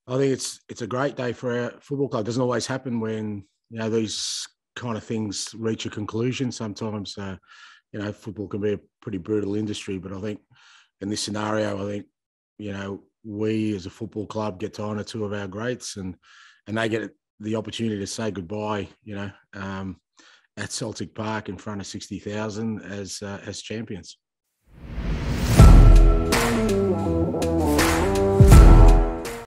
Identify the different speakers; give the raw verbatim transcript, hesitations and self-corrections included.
Speaker 1: I think it's it's a great day for our football club. It doesn't always happen when, you know, these kind of things reach a conclusion. Sometimes, uh, you know, football can be a pretty brutal industry. But I think in this scenario, I think, you know, we as a football club get to honour two of our greats, and and they get the opportunity to say goodbye, you know, um, at Celtic Park in front of sixty thousand as uh, as champions.